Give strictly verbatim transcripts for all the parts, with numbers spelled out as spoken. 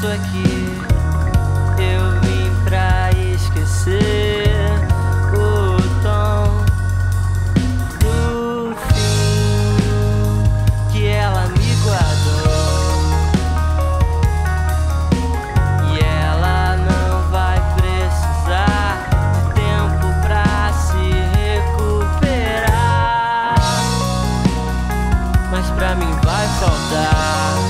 aqui. Eu vim pra esquecer o tom do fim que ela me guardou. E ela não vai precisar de tempo pra se recuperar, mas pra mim vai faltar.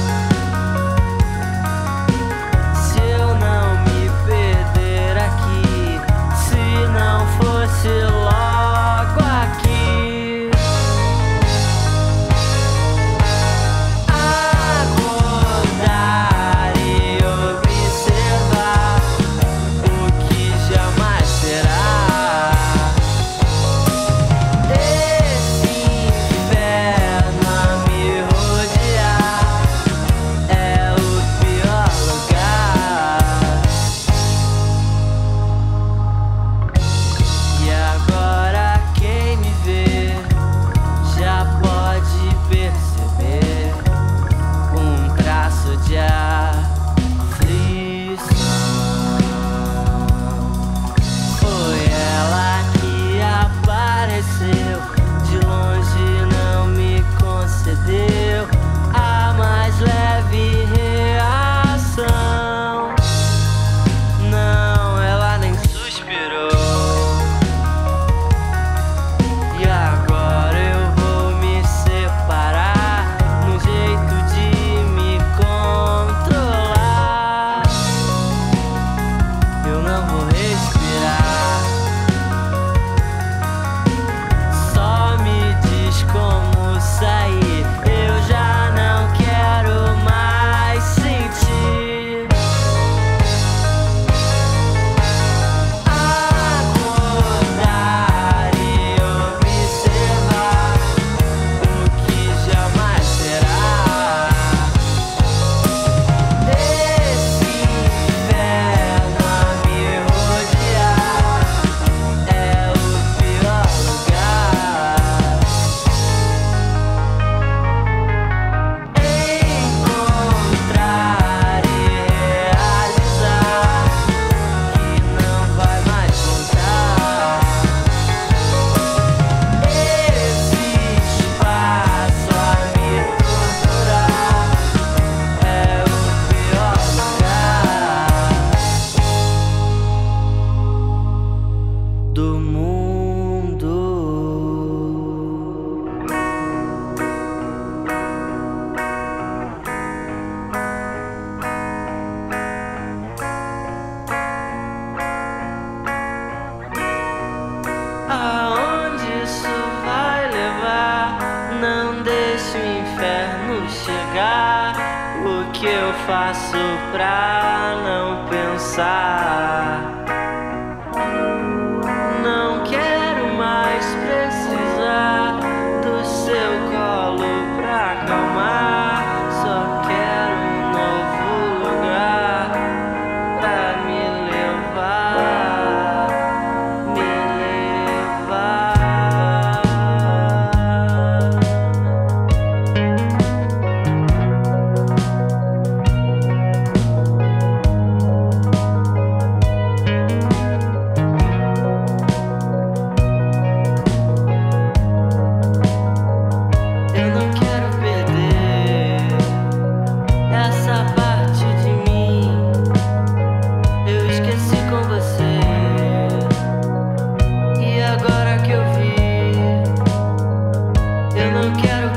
Aonde isso vai levar? Não deixe o inferno chegar. O que eu faço pra não pensar? Não quero mais precisar do seu colo pra acalmar. Só quero um novo lugar pra me levar, me levar. Eu não quero perder essa parte de mim. Eu esqueci com você, e agora que eu vi, eu não quero